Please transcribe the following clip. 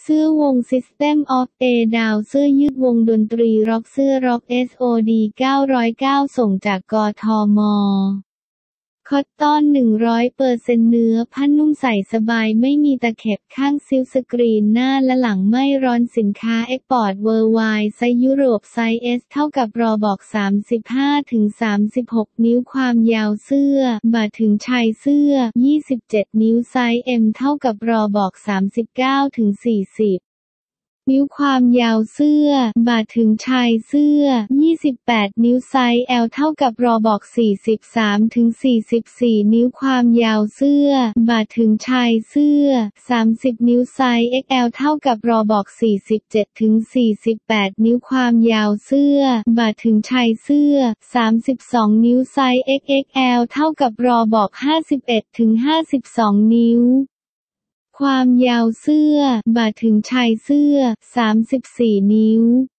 เสื้อวง System of a Down เสื้อยืดวงดนตรีร็อกเสื้อร็อก SOD 909ส่งจากกทม.คอตตอน 100% เนื้อผ้านุ่มใส่สบายไม่มีตะเข็บข้างซิลสกรีนหน้าและหลังไม่ร้อนสินค้าเอ็กพอร์ตเวอร์ไวด์ไซส์ยุโรปไซส์ S เท่ากับรอบอก 35-36 นิ้วความยาวเสื้อบ่าถึงชายเสื้อ 27 นิ้วไซส์ M เท่ากับรอบอก 39-40 นิ้วความยาวเสื้อบ่าถึงชายเสื้อ 28 นิ้วไซส์ L เท่ากับรอบอก 43-44 นิ้วความยาวเสื้อบ่าถึงชายเสื้อ 30 นิ้วไซส์ XL เท่ากับรอบอก 47-48 นิ้วความยาวเสื้อบ่าถึงชายเสื้อ 32 นิ้วไซส์ XXL เท่ากับรอบอก 51-52 นิ้วความยาวเสื้อบ่าถึงชายเสื้อ 34 นิ้ว